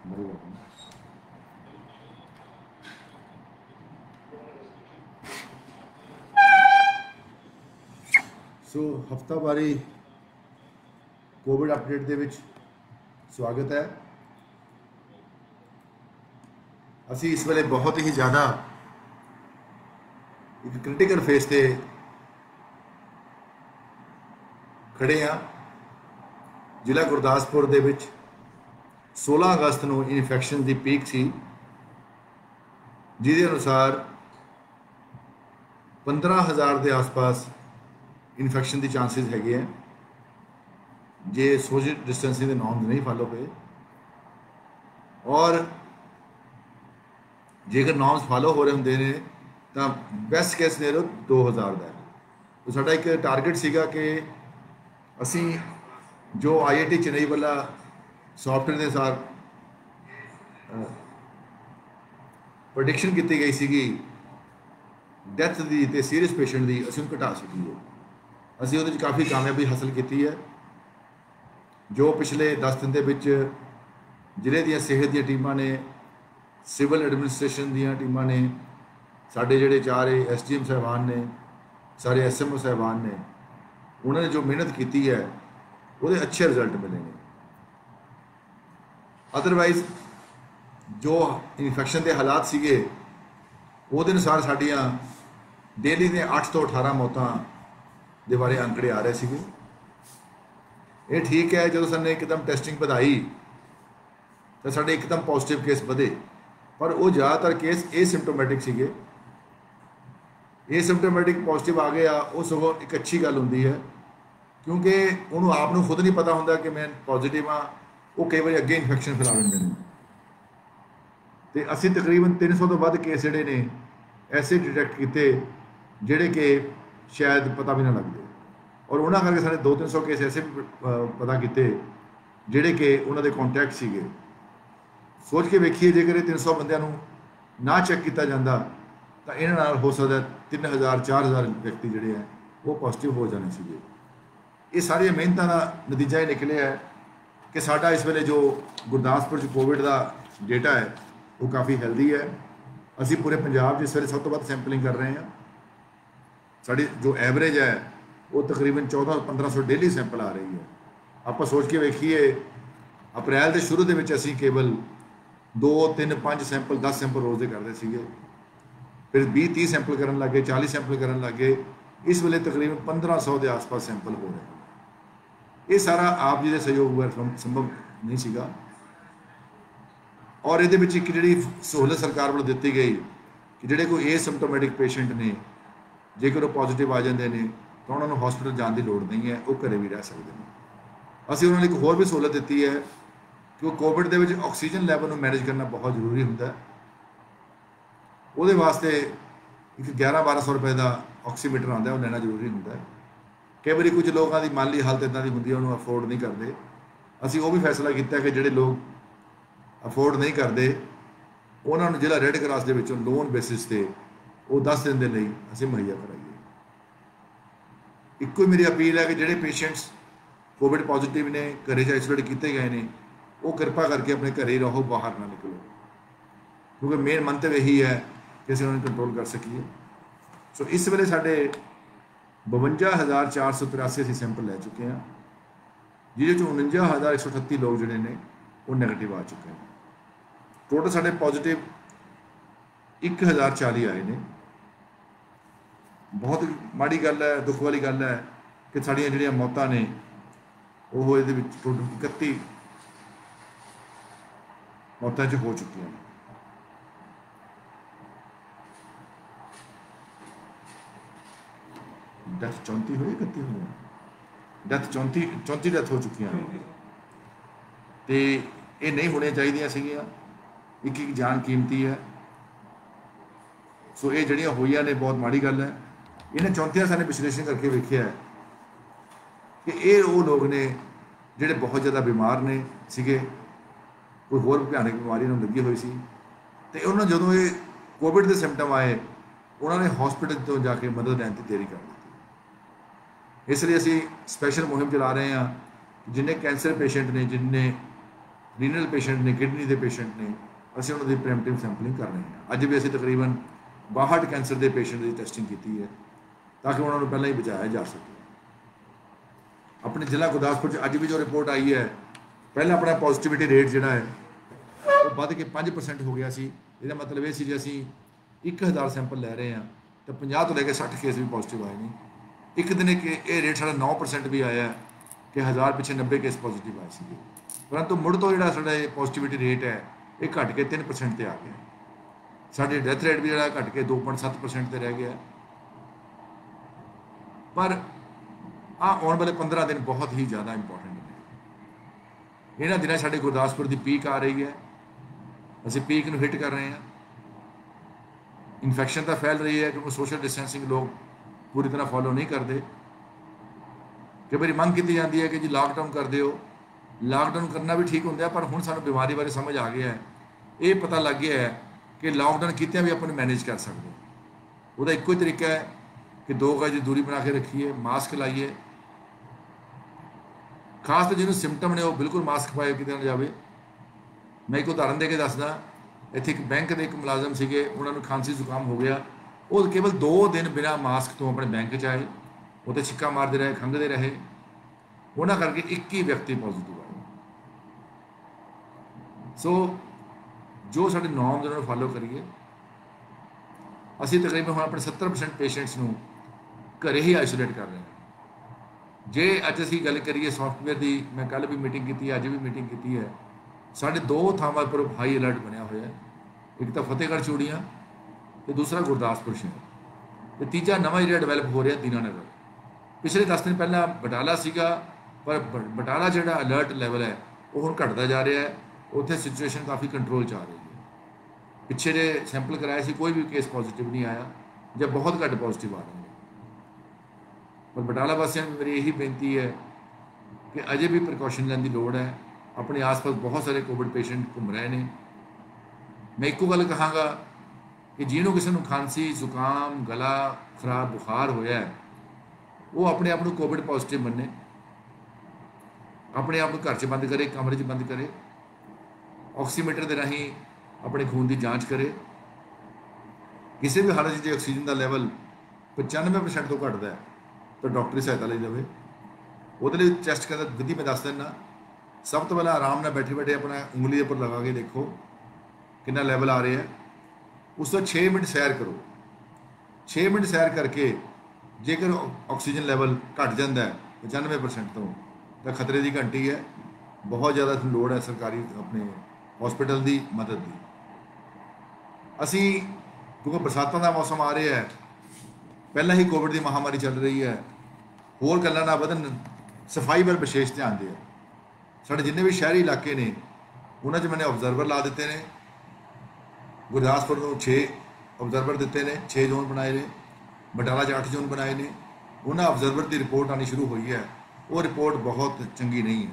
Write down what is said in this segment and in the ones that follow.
सो हफ्तावारी Covid update ਦੇ ਵਿੱਚ स्वागत है। ਅਸੀਂ ਇਸ ਵੇਲੇ ਬਹੁਤ ਹੀ ਜ਼ਿਆਦਾ ਇੱਕ ਕ੍ਰਿਟੀਕਲ ਫੇਸ ਤੇ ਖੜੇ ਹਾਂ। ਜ਼ਿਲ੍ਹਾ ਗੁਰਦਾਸਪੁਰ ਦੇ ਵਿੱਚ 16 ਅਗਸਤ ਨੂੰ ਇਨਫੈਕਸ਼ਨ ਦੀ ਪੀਕ ਸੀ, ਜਿਹਦੇ ਅਨੁਸਾਰ 15,000 ਦੇ ਆਸ-ਪਾਸ ਇਨਫੈਕਸ਼ਨ ਦੀ ਚਾਂਸਿਸ ਹੈਗੇ ਆ ਜੇ ਸੋਸ਼ਲ ਡਿਸਟੈਂਸਿੰਗ ਦੇ ਨੋਰਮਸ ਨਹੀਂ ਫਾਲੋ ਹੋਏ, ਔਰ ਜੇਕਰ ਨੋਰਮਸ ਫਾਲੋ ਹੋ ਰਹੇ ਹੁੰਦੇ ਨੇ ਤਾਂ ਬੈਸਟ ਕੇਸ ਦੇ ਲੋ 2000 ਦਾ। ਤਾਂ ਸਾਡਾ ਇੱਕ ਟਾਰਗੇਟ ਸੀਗਾ ਕਿ ਅਸੀਂ ਜੋ IIT ਚੇਨਈ ਵਾਲਾ ਸੌਫਟਵੇਅਰ ਦੇ ਸਾਰ ਪ੍ਰੈਡਿਕਸ਼ਨ ਕੀਤੀ ਗਈ ਸੀਗੀ ਡੈਥ ਦੀ ਤੇ ਸੀਰੀਅਸ ਪੇਸ਼ੈਂਟ ਦੀ, ਅਸੀਂ ਉਹਨੂੰ ਘਟਾ ਸਕੀਏ। ਅਸੀਂ ਉਹਦੇ 'ਚ ਕਾਫੀ ਕਾਮਯਾਬੀ ਹਾਸਲ ਕੀਤੀ ਹੈ। ਜੋ ਪਿਛਲੇ 10 ਦਿਨ ਦੇ ਵਿੱਚ ਜ਼ਿਲ੍ਹੇ ਦੀਆਂ ਸਿਹਤ ਦੀਆਂ ਟੀਮਾਂ ਨੇ, ਸਿਵਲ ਐਡਮਿਨਿਸਟ੍ਰੇਸ਼ਨ ਦੀਆਂ ਟੀਮਾਂ ਨੇ, ਸਾਡੇ ਜਿਹੜੇ ਚਾਰੇ SDM ਸਾਹਿਬਾਨ ਨੇ, ਸਾਰੇ SMO ਸਾਹਿਬਾਨ ਨੇ, ਉਹਨਾਂ ਨੇ ਜੋ ਮਿਹਨਤ ਕੀਤੀ ਹੈ ਉਹਦੇ ਅੱਛੇ ਰਿਜ਼ਲਟ ਮਿਲੇ ਨੇ। ਅਦਰਵਾਈਜ਼ ਜੋ ਇਨਫੈਕਸ਼ਨ ਦੇ ਹਾਲਾਤ ਸੀਗੇ ਉਹਦੇ ਅਨੁਸਾਰ ਸਾਡੀਆਂ ਡੇਲੀ ਦੀਆਂ 8 ਤੋਂ 18 ਮੌਤਾਂ ਦੇ ਬਾਰੇ ਅੰਕੜੇ ਆ ਰਹੇ ਸੀਗੇ। ਇਹ ਠੀਕ ਹੈ, ਜਦੋਂ ਸਾਨੂੰ ਇੱਕਦਮ ਟੈਸਟਿੰਗ ਵਧਾਈ ਤਾਂ ਸਾਡੇ ਇੱਕਦਮ ਪੋਜ਼ਿਟਿਵ ਕੇਸ ਵਧੇ, ਪਰ ਉਹ ਜ਼ਿਆਦਾਤਰ ਕੇਸ ਏਸਿਮਟੋਮੈਟਿਕ ਸੀਗੇ। ਏਸਿਮਟੋਮੈਟਿਕ ਪੋਜ਼ਿਟਿਵ ਆ ਗਏ ਆ, ਉਹ ਸਗੋਂ ਇੱਕ ਅੱਛੀ ਗੱਲ ਹੁੰਦੀ ਹੈ, ਕਿਉਂਕਿ ਉਹਨੂੰ ਆਪ ਨੂੰ ਖੁਦ ਨਹੀਂ ਪਤਾ ਹੁੰਦਾ ਕਿ ਮੈਂ ਪੋਜ਼ਿਟਿਵ ਹਾਂ। ਉਹ ਕਈ ਵਾਰੀ ਅੱਗੇ ਇਨਫੈਕਸ਼ਨ ਫੈਲਾ ਦਿੰਦੇ ਨੇ। ਅਤੇ ਅਸੀਂ ਤਕਰੀਬਨ 300 ਤੋਂ ਵੱਧ ਕੇਸ ਜਿਹੜੇ ਨੇ ਐਸੇ ਡਿਟੈਕਟ ਕੀਤੇ ਜਿਹੜੇ ਕਿ ਸ਼ਾਇਦ ਪਤਾ ਵੀ ਨਾ ਲੱਗਦੇ, ਔਰ ਉਹਨਾਂ ਕਰਕੇ ਸਾਡੇ 200-300 ਕੇਸ ਐਸੇ ਪਤਾ ਕੀਤੇ ਜਿਹੜੇ ਕਿ ਉਹਨਾਂ ਦੇ ਕੰਟੈਕਟ ਸੀਗੇ। ਸੋਚ ਕੇ ਵੇਖੀਏ, ਜੇਕਰ ਇਹ 300 ਬੰਦਿਆਂ ਨੂੰ ਨਾ ਚੈੱਕ ਕੀਤਾ ਜਾਂਦਾ ਤਾਂ ਇਹਨਾਂ ਨਾਲ ਹੋ ਸਕਦਾ 3000-4000 ਵਿਅਕਤੀ ਜਿਹੜੇ ਹੈ ਉਹ ਪੋਜ਼ੀਟਿਵ ਹੋ ਜਾਣੇ ਸੀਗੇ। ਇਹ ਸਾਰੀਆਂ ਮਿਹਨਤਾਂ ਦਾ ਨਤੀਜਾ ਇਹ ਨਿਕਲਿਆ ਹੈ ਕਿ ਸਾਡਾ ਇਸ ਵੇਲੇ ਜੋ ਗੁਰਦਾਸਪੁਰ 'ਚ ਕੋਵਿਡ ਦਾ ਡੇਟਾ ਹੈ ਉਹ ਕਾਫੀ ਹੈਲਦੀ ਹੈ। ਅਸੀਂ ਪੂਰੇ ਪੰਜਾਬ 'ਚ ਇਸ ਵੇਲੇ ਸਭ ਤੋਂ ਵੱਧ ਸੈਂਪਲਿੰਗ ਕਰ ਰਹੇ ਹਾਂ। ਸਾਡੀ ਜੋ ਐਵਰੇਜ ਹੈ ਉਹ ਤਕਰੀਬਨ 1400-1500 ਡੇਲੀ ਸੈਂਪਲ ਆ ਰਹੀ ਹੈ। ਆਪਾਂ ਸੋਚ ਕੇ ਵੇਖੀਏ, ਅਪ੍ਰੈਲ ਦੇ ਸ਼ੁਰੂ ਦੇ ਵਿੱਚ ਅਸੀਂ ਕੇਵਲ 2, 3, 5 ਸੈਂਪਲ, 10 ਸੈਂਪਲ ਰੋਜ਼ ਦੇ ਕਰਦੇ ਸੀਗੇ, ਫਿਰ 20-30 ਸੈਂਪਲ ਕਰਨ ਲੱਗੇ, 40 ਸੈਂਪਲ ਕਰਨ ਲੱਗੇ। ਇਸ ਵੇਲੇ ਤਕਰੀਬਨ 1500 ਦੇ ਆਸ-ਪਾਸ ਸੈਂਪਲ ਹੋ ਰਹੇ। ਇਹ ਸਾਰਾ ਆਪ ਜੀ ਦੇ ਸਹਿਯੋਗ ਬਗੈਰ ਸੰਭਵ ਨਹੀਂ ਸੀਗਾ। ਔਰ ਇਹਦੇ ਵਿੱਚ ਇੱਕ ਜਿਹੜੀ ਸਹੂਲਤ ਸਰਕਾਰ ਵੱਲੋਂ ਦਿੱਤੀ ਗਈ ਕਿ ਜਿਹੜੇ ਕੋਈ ਏਸਿਮਟੋਮੈਟਿਕ ਪੇਸ਼ੈਂਟ ਨੇ, ਜੇਕਰ ਉਹ ਪੋਜ਼ੀਟਿਵ ਆ ਜਾਂਦੇ ਨੇ ਤਾਂ ਉਹਨਾਂ ਨੂੰ ਹਸਪੀਟਲ ਜਾਣ ਦੀ ਲੋੜ ਨਹੀਂ ਹੈ, ਉਹ ਘਰੇ ਵੀ ਰਹਿ ਸਕਦੇ ਨੇ। ਅਸੀਂ ਉਹਨਾਂ ਨੂੰ ਇੱਕ ਹੋਰ ਵੀ ਸਹੂਲਤ ਦਿੱਤੀ ਹੈ ਕਿ ਉਹ ਕੋਵਿਡ ਦੇ ਵਿੱਚ ਆਕਸੀਜਨ ਲੈਵਲ ਨੂੰ ਮੈਨੇਜ ਕਰਨਾ ਬਹੁਤ ਜ਼ਰੂਰੀ ਹੁੰਦਾ ਹੈ। ਉਹਦੇ ਵਾਸਤੇ ਇੱਕ 1100-1200 ਰੁਪਏ ਦਾ ਆਕਸੀਮੀਟਰ ਆਉਂਦਾ, ਉਹ ਲੈਣਾ ਜ਼ਰੂਰੀ ਹੁੰਦਾ ਹੈ। ਕਈ ਵਾਰੀ ਕੁਝ ਲੋਕਾਂ ਦੀ ਮਾਲੀ ਹਾਲਤ ਇੱਦਾਂ ਦੀ ਹੁੰਦੀ ਹੈ, ਉਹਨੂੰ ਅਫੋਰਡ ਨਹੀਂ ਕਰਦੇ। ਅਸੀਂ ਉਹ ਵੀ ਫੈਸਲਾ ਕੀਤਾ ਕਿ ਜਿਹੜੇ ਲੋਕ ਅਫੋਰਡ ਨਹੀਂ ਕਰਦੇ ਉਹਨਾਂ ਨੂੰ ਜਿਹੜਾ ਰੈੱਡ ਕਰਾਸ ਦੇ ਵਿੱਚੋਂ ਲੋਨ ਬੇਸਿਸ 'ਤੇ ਉਹ 10 ਦਿਨ ਦੇ ਲਈ ਅਸੀਂ ਮੁਹੱਈਆ ਕਰਾਈਏ। ਇੱਕੋ ਹੀ ਮੇਰੀ ਅਪੀਲ ਹੈ ਕਿ ਜਿਹੜੇ ਪੇਸ਼ੈਂਟਸ ਕੋਵਿਡ ਪੋਜ਼ੀਟਿਵ ਨੇ, ਘਰੇ 'ਚ ਆਈਸੋਲੇਟ ਕੀਤੇ ਗਏ ਨੇ, ਉਹ ਕਿਰਪਾ ਕਰਕੇ ਆਪਣੇ ਘਰੇ ਹੀ ਰਹੋ, ਬਾਹਰ ਨਾ ਨਿਕਲੋ, ਕਿਉਂਕਿ ਮੇਨ ਮੰਤਵ ਇਹੀ ਹੈ ਕਿ ਅਸੀਂ ਉਹਨਾਂ ਨੂੰ ਕੰਟਰੋਲ ਕਰ ਸਕੀਏ। ਸੋ ਇਸ ਵੇਲੇ ਸਾਡੇ 52,483 ਅਸੀਂ ਸੈਂਪਲ ਲੈ ਚੁੱਕੇ ਹਾਂ, ਜਿਹਦੇ 'ਚੋਂ 49,138 ਲੋਕ ਜਿਹੜੇ ਨੇ ਉਹ ਨੈਗੇਟਿਵ ਆ ਚੁੱਕੇ ਨੇ। ਟੋਟਲ ਸਾਡੇ ਪੋਜ਼ੀਟਿਵ 1040 ਆਏ ਨੇ। ਬਹੁਤ ਮਾੜੀ ਗੱਲ ਹੈ, ਦੁੱਖ ਵਾਲੀ ਗੱਲ ਹੈ ਕਿ ਸਾਡੀਆਂ ਜਿਹੜੀਆਂ ਮੌਤਾਂ ਨੇ ਉਹ ਇਹਦੇ ਵਿੱਚ ਟੋਟਲ 31 ਮੌਤਾਂ 'ਚ ਹੋ ਚੁੱਕੀਆਂ ਨੇ। ਡੈਥ 34 ਹੋਈ, 31 ਹੋਈ, ਡੈਥ 34 ਡੈਥ ਹੋ ਚੁੱਕੀਆਂ ਨੇ। ਅਤੇ ਇਹ ਨਹੀਂ ਹੋਣੀਆਂ ਚਾਹੀਦੀਆਂ ਸੀਗੀਆਂ। ਇੱਕ ਇੱਕ ਜਾਨ ਕੀਮਤੀ ਹੈ। ਸੋ ਇਹ ਜਿਹੜੀਆਂ ਹੋਈਆਂ ਨੇ ਬਹੁਤ ਮਾੜੀ ਗੱਲ ਹੈ। ਇਹਨਾਂ 34 ਸਾਡੇ ਵਿਸ਼ਲੇਸ਼ਣ ਕਰਕੇ ਵੇਖਿਆ ਕਿ ਇਹ ਉਹ ਲੋਕ ਨੇ ਜਿਹੜੇ ਬਹੁਤ ਜ਼ਿਆਦਾ ਬਿਮਾਰ ਨੇ ਸੀਗੇ, ਕੋਈ ਹੋਰ ਭਿਆਨਕ ਬਿਮਾਰੀ ਨੂੰ ਲੱਗੀ ਹੋਈ ਸੀ, ਅਤੇ ਉਹਨਾਂ ਜਦੋਂ ਇਹ ਕੋਵਿਡ ਦੇ ਸਿੰਪਟਮ ਆਏ ਉਹਨਾਂ ਨੇ ਹਸਪੀਟਲ ਤੋਂ ਜਾ ਕੇ ਮਦਦ ਲੈਣ ਦੀ ਦੇਰੀ ਕਰ ਦਿੱਤੀ। ਇਸ ਲਈ ਅਸੀਂ ਸਪੈਸ਼ਲ ਮੁਹਿੰਮ ਚਲਾ ਰਹੇ ਹਾਂ। ਜਿੰਨੇ ਕੈਂਸਰ ਪੇਸ਼ੈਂਟ ਨੇ, ਜਿੰਨੇ ਰੀਨਲ ਪੇਸ਼ੈਂਟ ਨੇ, ਕਿਡਨੀ ਦੇ ਪੇਸ਼ੈਂਟ ਨੇ, ਅਸੀਂ ਉਹਨਾਂ ਦੀ ਪ੍ਰੈਮਟਿਵ ਸੈਂਪਲਿੰਗ ਕਰ ਰਹੇ ਹਾਂ। ਅੱਜ ਵੀ ਅਸੀਂ ਤਕਰੀਬਨ 62 ਕੈਂਸਰ ਦੇ ਪੇਸ਼ੈਂਟ ਦੀ ਟੈਸਟਿੰਗ ਕੀਤੀ ਹੈ ਤਾਂ ਕਿ ਉਹਨਾਂ ਨੂੰ ਪਹਿਲਾਂ ਹੀ ਬਚਾਇਆ ਜਾ ਸਕੇ। ਆਪਣੇ ਜ਼ਿਲ੍ਹਾ ਗੁਰਦਾਸਪੁਰ 'ਚ ਅੱਜ ਵੀ ਜੋ ਰਿਪੋਰਟ ਆਈ ਹੈ, ਪਹਿਲਾਂ ਆਪਣਾ ਪੋਜ਼ਿਟਿਵਿਟੀ ਰੇਟ ਜਿਹੜਾ ਹੈ ਉਹ ਵੱਧ ਕੇ 5% ਹੋ ਗਿਆ ਸੀ। ਇਹਦਾ ਮਤਲਬ ਇਹ ਸੀ ਜੇ ਅਸੀਂ 1000 ਸੈਂਪਲ ਲੈ ਰਹੇ ਹਾਂ ਤਾਂ 50 ਤੋਂ ਲੈ ਕੇ 60 ਕੇਸ ਵੀ ਪੋਜ਼ਿਟਿਵ ਆਏ ਨੇ। ਇੱਕ ਦਿਨ ਇਹ ਰੇਟ ਸਾਡਾ 9% ਵੀ ਆਇਆ ਕਿ 1000 ਪਿੱਛੇ 90 ਕੇਸ ਪੋਜ਼ਿਟਿਵ ਆਏ ਸੀਗੇ, ਪਰੰਤੂ ਮੁੜ ਤੋਂ ਜਿਹੜਾ ਸਾਡਾ ਇਹ ਪੋਜ਼ਿਟਿਵਿਟੀ ਰੇਟ ਹੈ ਇਹ ਘਟ ਕੇ 3% ਤੇ ਆ ਗਿਆ। ਸਾਡੇ ਡੈਥ ਰੇਟ ਵੀ ਜਿਹੜਾ ਘਟ ਕੇ 2.7% ਤੇ ਰਹਿ ਗਿਆ। ਪਰ ਆਉਣ ਵਾਲੇ 15 ਦਿਨ ਬਹੁਤ ਹੀ ਜ਼ਿਆਦਾ ਇੰਪੋਰਟੈਂਟ ਨੇ। ਇਹਨਾਂ ਦਿਨਾਂ ਸਾਡੇ ਗੁਰਦਾਸਪੁਰ ਦੀ ਪੀਕ ਆ ਰਹੀ ਹੈ, ਅਸੀਂ ਪੀਕ ਨੂੰ ਹਿੱਟ ਕਰ ਰਹੇ ਹਾਂ। ਇਨਫੈਕਸ਼ਨ ਤਾਂ ਫੈਲ ਰਹੀ ਹੈ ਕਿਉਂਕਿ ਸੋਸ਼ਲ ਡਿਸਟੈਂਸਿੰਗ ਲੋਕ ਪੂਰੀ ਤਰ੍ਹਾਂ ਫੋਲੋ ਨਹੀਂ ਕਰਦੇ। ਕਈ ਵਾਰੀ ਮੰਗ ਕੀਤੀ ਜਾਂਦੀ ਹੈ ਕਿ ਜੀ ਲਾਕਡਾਊਨ ਕਰ ਦਿਓ। ਲਾਕਡਾਊਨ ਕਰਨਾ ਵੀ ਠੀਕ ਹੁੰਦਾ, ਪਰ ਹੁਣ ਸਾਨੂੰ ਬਿਮਾਰੀ ਬਾਰੇ ਸਮਝ ਆ ਗਿਆ ਹੈ, ਇਹ ਪਤਾ ਲੱਗ ਗਿਆ ਹੈ ਕਿ ਲਾਕਡਾਊਨ ਕੀਤਿਆਂ ਵੀ ਆਪਾਂ ਨੂੰ ਮੈਨੇਜ ਕਰ ਸਕਦੇ। ਉਹਦਾ ਇੱਕੋ ਹੀ ਤਰੀਕਾ ਹੈ ਕਿ 2 ਗਜ ਦੀ ਦੂਰੀ ਬਣਾ ਕੇ ਰੱਖੀਏ, ਮਾਸਕ ਲਾਈਏ। ਖਾਸ ਤੋਂ ਜਿਹਨੂੰ ਸਿੰਪਟਮ ਨੇ ਉਹ ਬਿਲਕੁਲ ਮਾਸਕ ਪਾਏ ਕਿਤੇ ਨਾ ਜਾਵੇ। ਮੈਂ ਇੱਕ ਉਦਾਹਰਨ ਦੇ ਕੇ ਦੱਸਦਾ। ਇੱਥੇ ਇੱਕ ਬੈਂਕ ਦੇ ਇੱਕ ਮੁਲਾਜ਼ਮ ਸੀਗੇ, ਉਹਨਾਂ ਨੂੰ ਖਾਂਸੀ ਜ਼ੁਕਾਮ ਹੋ ਗਿਆ। ਉਹ ਕੇਵਲ 2 ਦਿਨ ਬਿਨਾਂ ਮਾਸਕ ਤੋਂ ਆਪਣੇ ਬੈਂਕ 'ਚ ਆਏ, ਉਹ 'ਤੇ ਛਿੱਕਾ ਮਾਰਦੇ ਰਹੇ, ਖੰਘਦੇ ਰਹੇ। ਉਹਨਾਂ ਕਰਕੇ 21 ਵਿਅਕਤੀ ਪੋਜ਼ੀਟਿਵ ਆਏ। ਸੋ ਜੋ ਸਾਡੇ ਨੋਰਮਸ ਉਹਨਾਂ ਨੂੰ ਫਾਲੋ ਕਰੀਏ। ਅਸੀਂ ਤਕਰੀਬਨ ਹੁਣ ਆਪਣੇ 70% ਪੇਸ਼ੈਂਟਸ ਨੂੰ ਘਰੇ ਹੀ ਆਈਸੋਲੇਟ ਕਰ ਰਹੇ ਹਾਂ। ਜੇ ਅੱਜ ਅਸੀਂ ਗੱਲ ਕਰੀਏ ਸੌਫਟਵੇਅਰ ਦੀ, ਮੈਂ ਕੱਲ੍ਹ ਵੀ ਮੀਟਿੰਗ ਕੀਤੀ, ਅੱਜ ਵੀ ਮੀਟਿੰਗ ਕੀਤੀ ਹੈ। ਸਾਡੇ 2 ਥਾਵਾਂ ਪਰ ਹਾਈ ਅਲਰਟ ਬਣਿਆ ਹੋਇਆ। ਇੱਕ ਤਾਂ ਫਤਿਹਗੜ੍ਹ ਚੂੜੀਆਂ ਤੇ ਦੂਸਰਾ ਗੁਰਦਾਸਪੁਰ ਸ਼ਹਿਰ, ਤੇ ਤੀਜਾ ਨਵਾਂ ਏਰੀਆ ਡਿਵੈਲਪ ਹੋ ਰਿਹਾ ਦੀਨਾਨਗਰ। ਪਿਛਲੇ 10 ਦਿਨ ਪਹਿਲਾਂ ਬਟਾਲਾ ਸੀਗਾ, ਪਰ ਬਟਾਲਾ ਜਿਹੜਾ ਅਲਰਟ ਲੈਵਲ ਹੈ ਉਹ ਹੁਣ ਘਟਦਾ ਜਾ ਰਿਹਾ ਹੈ। ਉੱਥੇ ਸਿਚੁਏਸ਼ਨ ਕਾਫੀ ਕੰਟਰੋਲ 'ਚ ਆ ਰਹੀ ਹੈ। ਪਿੱਛੇ ਦੇ ਸੈਂਪਲ ਕਰਾਏ ਸੀ, ਕੋਈ ਵੀ ਕੇਸ ਪੋਜ਼ੀਟਿਵ ਨਹੀਂ ਆਇਆ ਜਾਂ ਬਹੁਤ ਘੱਟ ਪੋਜ਼ੀਟਿਵ ਆ ਰਹੇ ਨੇ। ਪਰ ਬਟਾਲਾ ਵਾਸੀਆਂ ਨੂੰ ਮੇਰੀ ਇਹੀ ਬੇਨਤੀ ਹੈ ਕਿ ਅਜੇ ਵੀ ਪ੍ਰੀਕਾਸ਼ਨ ਲੈਣ ਦੀ ਲੋੜ ਹੈ। ਆਪਣੇ ਆਸ-ਪਾਸ ਬਹੁਤ ਸਾਰੇ ਕੋਵਿਡ ਪੇਸ਼ੈਂਟ ਘੁੰਮ ਰਹੇ ਨੇ। ਮੈਂ ਇੱਕੋ ਗੱਲ ਕਹਾਂਗਾ ਕਿ ਜਿਹਨੂੰ ਕਿਸੇ ਨੂੰ ਖਾਂਸੀ, ਜ਼ੁਕਾਮ, ਗਲਾ ਖਰਾਬ, ਬੁਖਾਰ ਹੋਇਆ ਹੈ, ਉਹ ਆਪਣੇ ਆਪ ਨੂੰ ਕੋਵਿਡ ਪੋਜ਼ੀਟਿਵ ਮੰਨੇ, ਆਪਣੇ ਆਪ ਨੂੰ ਘਰ 'ਚ ਬੰਦ ਕਰੇ, ਕਮਰੇ 'ਚ ਬੰਦ ਕਰੇ, ਆਕਸੀਮੀਟਰ ਦੇ ਰਾਹੀਂ ਆਪਣੇ ਖੂਨ ਦੀ ਜਾਂਚ ਕਰੇ। ਕਿਸੇ ਵੀ ਹਾਲਤ 'ਚ ਜੇ ਆਕਸੀਜਨ ਦਾ ਲੈਵਲ 95% ਤੋਂ ਘੱਟਦਾ ਹੈ ਤਾਂ ਡਾਕਟਰੀ ਸਹਾਇਤਾ ਲਈ ਜਾਵੇ। ਉਹਦੇ ਲਈ ਟੈਸਟ ਕਰਨ ਦੀ ਵਿਧੀ ਮੈਂ ਦੱਸ ਦਿੰਦਾ। ਸਭ ਤੋਂ ਪਹਿਲਾਂ ਆਰਾਮ ਨਾਲ ਬੈਠੇ ਬੈਠੇ ਆਪਣਾ ਉਂਗਲੀ ਦੇ ਉੱਪਰ ਲਗਾ ਕੇ ਦੇਖੋ ਕਿੰਨਾ ਲੈਵਲ ਆ ਰਿਹਾ। ਉਸ ਤੋਂ 6 ਮਿੰਟ ਸੈਰ ਕਰੋ। 6 ਮਿੰਟ ਸੈਰ ਕਰਕੇ ਜੇਕਰ ਆਕਸੀਜਨ ਲੈਵਲ ਘਟ ਜਾਂਦਾ 95% ਤੋਂ ਤਾਂ ਖਤਰੇ ਦੀ ਘੰਟੀ ਹੈ। ਬਹੁਤ ਜ਼ਿਆਦਾ ਲੋੜ ਹੈ ਸਰਕਾਰੀ ਆਪਣੇ ਹਸਪੀਟਲ ਦੀ ਮਦਦ ਦੀ। ਅਸੀਂ ਕਿਉਂਕਿ ਬਰਸਾਤਾਂ ਦਾ ਮੌਸਮ ਆ ਰਿਹਾ ਹੈ, ਪਹਿਲਾਂ ਹੀ ਕੋਵਿਡ ਦੀ ਮਹਾਮਾਰੀ ਚੱਲ ਰਹੀ ਹੈ, ਹੋਰ ਗੱਲਾਂ ਨਾ ਵਧਣ, ਸਫਾਈ ਵੱਲ ਵਿਸ਼ੇਸ਼ ਧਿਆਨ ਦਿਓ। ਸਾਡੇ ਜਿੰਨੇ ਵੀ ਸ਼ਹਿਰੀ ਇਲਾਕੇ ਨੇ ਉਹਨਾਂ 'ਚ ਮੈंने ਆਬਜ਼ਰਵਰ ਲਾ ਦਿੱਤੇ ਨੇ। ਗੁਰਦਾਸਪੁਰ ਨੂੰ 6 ਆਬਜ਼ਰਵਰ ਦਿੱਤੇ ਨੇ, 6 ਜ਼ੋਨ ਬਣਾਏ ਨੇ। ਬਟਾਲਾ 'ਚ 8 ਜ਼ੋਨ ਬਣਾਏ ਨੇ। ਉਹਨਾਂ ਆਬਜ਼ਰਵਰ ਦੀ ਰਿਪੋਰਟ ਆਉਣੀ ਸ਼ੁਰੂ ਹੋਈ ਹੈ। ਉਹ ਰਿਪੋਰਟ ਬਹੁਤ ਚੰਗੀ ਨਹੀਂ ਹੈ।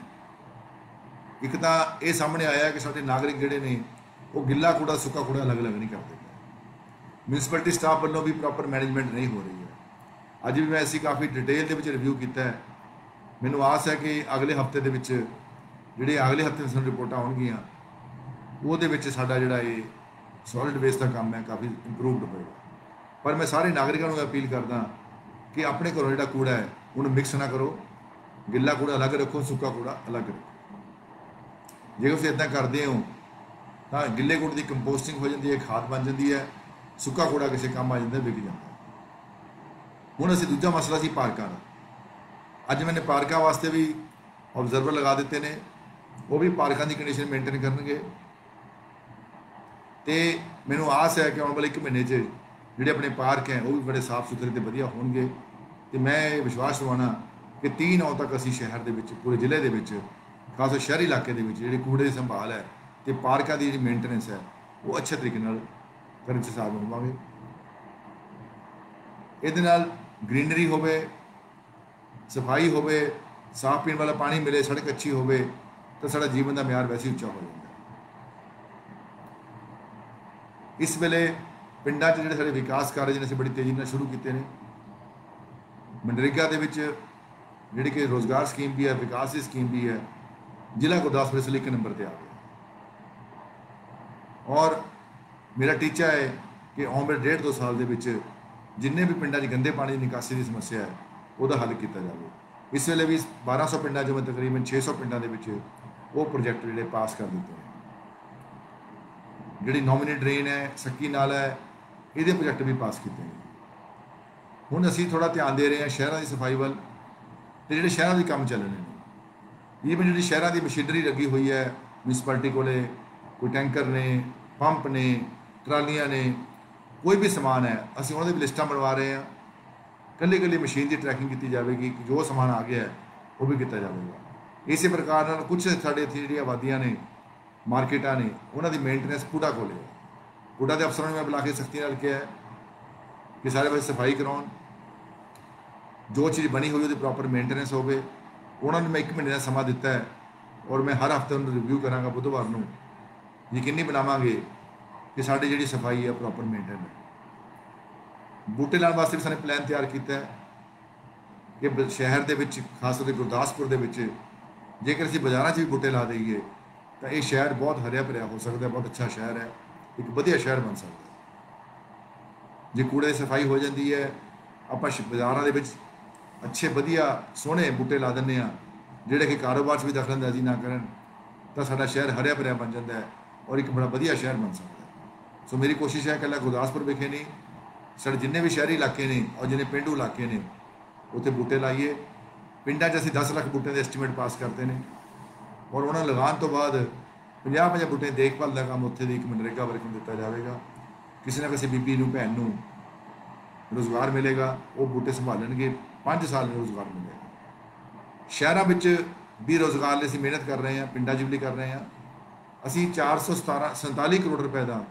ਇੱਕ ਤਾਂ ਇਹ ਸਾਹਮਣੇ ਆਇਆ ਕਿ ਸਾਡੇ ਨਾਗਰਿਕ ਜਿਹੜੇ ਨੇ ਉਹ ਗਿੱਲਾ ਕੂੜਾ, ਸੁੱਕਾ ਕੂੜਾ ਅਲੱਗ-ਅਲੱਗ ਨਹੀਂ ਕਰਦੇ। ਮਿਊਨਿਸਪੈਲਿਟੀ ਸਟਾਫ ਵੱਲੋਂ ਵੀ ਪ੍ਰੋਪਰ ਮੈਨੇਜਮੈਂਟ ਨਹੀਂ ਹੋ ਰਹੀ ਹੈ। ਅੱਜ ਵੀ ਮੈਂ ਅਸੀਂ ਕਾਫੀ ਡਿਟੇਲ ਦੇ ਵਿੱਚ ਰਿਵਿਊ ਕੀਤਾ ਹੈ। ਮੈਨੂੰ ਆਸ ਹੈ ਕਿ ਅਗਲੇ ਹਫਤੇ ਦੇ ਵਿੱਚ ਜਿਹੜੇ ਅਗਲੇ ਹਫਤੇ ਸਾਨੂੰ ਰਿਪੋਰਟਾਂ ਆਉਣਗੀਆਂ ਉਹਦੇ ਵਿੱਚ ਸਾਡਾ ਜਿਹੜਾ ਇਹ ਸੋਲਿਡ ਵੇਸਟ ਦਾ ਕੰਮ ਹੈ ਕਾਫੀ ਇੰਪਰੂਵਡ ਹੋਏਗਾ। ਪਰ ਮੈਂ ਸਾਰੇ ਨਾਗਰਿਕਾਂ ਨੂੰ ਅਪੀਲ ਕਰਦਾ ਕਿ ਆਪਣੇ ਘਰੋਂ ਜਿਹੜਾ ਕੂੜਾ ਹੈ ਉਹਨੂੰ ਮਿਕਸ ਨਾ ਕਰੋ। ਗਿੱਲਾ ਕੂੜਾ ਅਲੱਗ ਰੱਖੋ, ਸੁੱਕਾ ਕੂੜਾ ਅਲੱਗ ਰੱਖੋ। ਜੇ ਤੁਸੀਂ ਇੱਦਾਂ ਕਰਦੇ ਹੋ ਤਾਂ ਗਿੱਲੇ ਕੂੜੇ ਦੀ ਕੰਪੋਸਟਿੰਗ ਹੋ ਜਾਂਦੀ ਹੈ, ਖਾਦ ਬਣ ਜਾਂਦੀ ਹੈ, ਸੁੱਕਾ ਕੂੜਾ ਕਿਸੇ ਕੰਮ ਆ ਜਾਂਦਾ, ਵਿਕ ਜਾਂਦਾ। ਹੁਣ ਅਸੀਂ ਦੂਜਾ ਮਸਲਾ ਸੀ ਪਾਰਕਾਂ ਦਾ। ਅੱਜ ਮੈंने ਪਾਰਕਾਂ ਵਾਸਤੇ ਵੀ ਆਬਜ਼ਰਵਰ ਲਗਾ ਦਿੱਤੇ ਨੇ। ਉਹ ਵੀ ਪਾਰਕਾਂ ਦੀ ਕੰਡੀਸ਼ਨ ਮੇਨਟੇਨ ਕਰਨਗੇ ਤੇ ਮੈਨੂੰ ਆਸ ਹੈ ਕਿ ਆਉਣ ਵਾਲੇ 1 ਮਹੀਨੇ 'ਚ ਜਿਹੜੇ ਆਪਣੇ ਪਾਰਕ ਹੈ ਉਹ ਵੀ ਬੜੇ ਸਾਫ਼ ਸੁਥਰੇ ਤੇ ਵਧੀਆ ਹੋਣਗੇ। ਤੇ ਮੈਂ ਇਹ ਵਿਸ਼ਵਾਸ ਦਿਵਾਉਣਾ ਕਿ 3 ਨੌਂ ਤੱਕ ਅਸੀਂ ਸ਼ਹਿਰ ਦੇ ਵਿੱਚ, ਪੂਰੇ ਜ਼ਿਲ੍ਹੇ ਦੇ ਵਿੱਚ, ਖਾਸ ਤੌਰ ਸ਼ਹਿਰੀ ਇਲਾਕੇ ਦੇ ਵਿੱਚ ਜਿਹੜੇ ਕੂੜੇ ਦੀ ਸੰਭਾਲ ਹੈ ਤੇ ਪਾਰਕਾਂ ਦੀ ਜਿਹੜੀ ਮੇਨਟੇਨੈਂਸ ਹੈ ਉਹ ਅੱਛੇ ਤਰੀਕੇ ਨਾਲ ਕਰਨ 'ਚ ਸਾਥ ਹੋਵਾਂਗੇ। ਇਹਦੇ ਨਾਲ ਗ੍ਰੀਨਰੀ ਹੋਵੇ, ਸਫਾਈ ਹੋਵੇ, ਸਾਫ਼ ਪੀਣ ਵਾਲਾ ਪਾਣੀ ਮਿਲੇ, ਸੜਕ ਅੱਛੀ ਹੋਵੇ ਤਾਂ ਸਾਡਾ ਜੀਵਨ ਦਾ ਮਿਆਰ ਵੈਸੇ ਉੱਚਾ ਹੋ ਜਾਂਦਾ। ਇਸ ਵੇਲੇ ਪਿੰਡਾਂ 'ਚ ਜਿਹੜੇ ਸਾਡੇ ਵਿਕਾਸ ਕਾਰਜ ਨੇ ਅਸੀਂ ਬੜੀ ਤੇਜ਼ੀ ਨਾਲ ਸ਼ੁਰੂ ਕੀਤੇ ਨੇ। ਮਨਰੇਗਾ ਦੇ ਵਿੱਚ ਜਿਹੜੀ ਕਿ ਰੋਜ਼ਗਾਰ ਸਕੀਮ ਵੀ ਹੈ, ਵਿਕਾਸ ਦੀ ਸਕੀਮ ਵੀ ਹੈ, ਜ਼ਿਲ੍ਹਾ ਗੁਰਦਾਸਪੁਰ ਇਸ ਲਈ 1 ਨੰਬਰ ਤੇ ਆ ਗਿਆ। ਔਰ ਮੇਰਾ ਟੀਚਾ ਹੈ ਕਿ ਆਉਣ ਵਾਲੇ 1.5-2 ਸਾਲ ਦੇ ਵਿੱਚ ਜਿੰਨੇ ਵੀ ਪਿੰਡਾਂ 'ਚ ਗੰਦੇ ਪਾਣੀ ਦੀ ਨਿਕਾਸੀ ਦੀ ਸਮੱਸਿਆ ਹੈ ਉਹਦਾ ਹੱਲ ਕੀਤਾ ਜਾਵੇ। ਇਸ ਵੇਲੇ ਵੀ 1200 ਪਿੰਡਾਂ 'ਚੋਂ ਤਕਰੀਬਨ 600 ਪਿੰਡਾਂ ਦੇ ਵਿੱਚ ਉਹ ਪ੍ਰੋਜੈਕਟ ਜਿਹੜੇ ਪਾਸ ਕਰ ਦਿੱਤੇ ਨੇ। ਜਿਹੜੀ ਨੋਮੀਨੀ ਡਰੇਨ ਹੈ, ਸੱਕੀ ਨਾਲਾ ਹੈ, ਇਹਦੇ ਪ੍ਰੋਜੈਕਟ ਵੀ ਪਾਸ ਕੀਤੇ ਨੇ। ਹੁਣ ਅਸੀਂ ਥੋੜ੍ਹਾ ਧਿਆਨ ਦੇ ਰਹੇ ਹਾਂ ਸ਼ਹਿਰਾਂ ਦੀ ਸਫਾਈ ਵੱਲ, ਤੇ ਜਿਹੜੇ ਸ਼ਹਿਰਾਂ ਦੇ ਕੰਮ ਚੱਲਣੇ ਨੇ। ਈਵਨ ਜਿਹੜੀ ਸ਼ਹਿਰਾਂ ਦੀ ਮਸ਼ੀਨਰੀ ਲੱਗੀ ਹੋਈ ਹੈ ਮਿਊਨਿਸਪੈਲਿਟੀ ਕੋਲੇ, ਕੋਈ ਟੈਂਕਰ ਨੇ, ਪੰਪ ਨੇ, ਟਰਾਲੀਆਂ ਨੇ, ਕੋਈ ਵੀ ਸਮਾਨ ਹੈ, ਅਸੀਂ ਉਹਨਾਂ ਦੀ ਲਿਸਟਾਂ ਬਣਵਾ ਰਹੇ ਹਾਂ। ਇਕੱਲੀ ਮਸ਼ੀਨ ਦੀ ਟਰੈਕਿੰਗ ਕੀਤੀ ਜਾਵੇਗੀ ਕਿ ਜੋ ਸਮਾਨ ਆ ਗਿਆ ਹੈ ਉਹ ਵੀ ਕੀਤਾ ਜਾਵੇਗਾ। ਇਸੇ ਪ੍ਰਕਾਰ ਨਾਲ ਕੁਝ ਸਾਡੇ ਇੱਥੇ ਜਿਹੜੀਆਂ ਆਬਾਦੀਆਂ ਨੇ, ਮਾਰਕੀਟਾਂ ਨੇ, ਉਹਨਾਂ ਦੀ ਮੇਨਟੇਨੈਂਸ ਪੁੱਡਾ ਕੋਲੇ ਹੈ। ਪੁੱਡਾ ਦੇ ਅਫਸਰਾਂ ਨੂੰ ਮੈਂ ਬੁਲਾ ਕੇ ਸਖਤੀ ਨਾਲ ਕਿਹਾ ਹੈ ਕਿ ਸਾਰੇ ਪਾਸੇ ਸਫਾਈ ਕਰਾਉਣ, ਜੋ ਚੀਜ਼ ਬਣੀ ਹੋਈ ਉਹਦੀ ਪ੍ਰੋਪਰ ਮੇਨਟੇਨੈਂਸ ਹੋਵੇ। ਉਹਨਾਂ ਨੂੰ ਮੈਂ 1 ਮਹੀਨੇ ਦਾ ਸਮਾਂ ਦਿੱਤਾ ਹੈ ਔਰ ਮੈਂ ਹਰ ਹਫ਼ਤੇ ਉਹਨੂੰ ਰਿਵਿਊ ਕਰਾਂਗਾ। ਬੁੱਧਵਾਰ ਨੂੰ ਯਕੀਨੀ ਬਣਾਵਾਂਗੇ ਕਿ ਸਾਡੀ ਜਿਹੜੀ ਸਫਾਈ ਹੈ ਪ੍ਰੋਪਰ ਮੇਨਟੇਨ ਹੈ। ਬੂਟੇ ਲਾਉਣ ਵਾਸਤੇ ਵੀ ਸਾਨੂੰ ਪਲਾਨ ਤਿਆਰ ਕੀਤਾ ਹੈ ਕਿ ਸ਼ਹਿਰ ਦੇ ਵਿੱਚ, ਖਾਸ ਕਰਕੇ ਗੁਰਦਾਸਪੁਰ ਦੇ ਵਿੱਚ, ਜੇਕਰ ਅਸੀਂ ਬਾਜ਼ਾਰਾਂ 'ਚ ਵੀ ਬੂਟੇ ਲਾ ਦੇਈਏ ਤਾਂ ਇਹ ਸ਼ਹਿਰ ਬਹੁਤ ਹਰਿਆ ਭਰਿਆ ਹੋ ਸਕਦਾ, ਬਹੁਤ ਅੱਛਾ ਸ਼ਹਿਰ ਹੈ, ਇੱਕ ਵਧੀਆ ਸ਼ਹਿਰ ਬਣ ਸਕਦਾ। ਜੇ ਕੂੜੇ ਦੀ ਸਫਾਈ ਹੋ ਜਾਂਦੀ ਹੈ, ਆਪਾਂ ਬਾਜ਼ਾਰਾਂ ਦੇ ਵਿੱਚ ਅੱਛੇ ਵਧੀਆ ਸੋਹਣੇ ਬੂਟੇ ਲਾ ਦਿੰਦੇ ਹਾਂ ਜਿਹੜੇ ਕਿ ਕਾਰੋਬਾਰ 'ਚ ਵੀ ਦਖਲਅੰਦਾਜ਼ੀ ਨਾ ਕਰਨ, ਤਾਂ ਸਾਡਾ ਸ਼ਹਿਰ ਹਰਿਆ ਭਰਿਆ ਬਣ ਜਾਂਦਾ ਹੈ ਔਰ ਇੱਕ ਬੜਾ ਵਧੀਆ ਸ਼ਹਿਰ ਬਣ ਸਕਦਾ ਹੈ। ਸੋ ਮੇਰੀ ਕੋਸ਼ਿਸ਼ ਹੈ ਇਕੱਲਾ ਗੁਰਦਾਸਪੁਰ ਵਿਖੇ ਨਹੀਂ, ਸਾਡੇ ਜਿੰਨੇ ਵੀ ਸ਼ਹਿਰੀ ਇਲਾਕੇ ਨੇ ਔਰ ਜਿੰਨੇ ਪੇਂਡੂ ਇਲਾਕੇ ਨੇ ਉੱਥੇ ਬੂਟੇ ਲਾਈਏ। ਪਿੰਡਾਂ 'ਚ ਅਸੀਂ 10 ਲੱਖ ਬੂਟਿਆਂ ਦੇ ਐਸਟੀਮੇਟ ਪਾਸ ਕਰਦੇ ਨੇ ਔਰ ਉਹਨਾਂ ਲਗਾਉਣ ਤੋਂ ਬਾਅਦ 50-50 ਬੂਟੇ ਦੇਖਭਾਲ ਦਾ ਕੰਮ ਉੱਥੇ ਦੀ ਇੱਕ ਮਨਰੇਗਾ ਵਰਕ ਨੂੰ ਦਿੱਤਾ ਜਾਵੇਗਾ। ਕਿਸੇ ਨਾ ਕਿਸੇ ਬੀਬੀ ਨੂੰ, ਭੈਣ ਨੂੰ ਰੁਜ਼ਗਾਰ ਮਿਲੇਗਾ, ਉਹ ਬੂਟੇ ਸੰਭਾਲਣਗੇ, 5 ਸਾਲ ਨੂੰ ਰੁਜ਼ਗਾਰ ਮਿਲੇਗਾ। ਸ਼ਹਿਰਾਂ ਵਿੱਚ ਵੀ ਰੁਜ਼ਗਾਰ ਲਈ ਅਸੀਂ ਮਿਹਨਤ ਕਰ ਰਹੇ ਹਾਂ, ਪਿੰਡਾਂ 'ਚ ਵੀ ਕਰ ਰਹੇ ਹਾਂ। ਅਸੀਂ 447 ਕਰੋੜ ਰੁਪਏ ਦਾ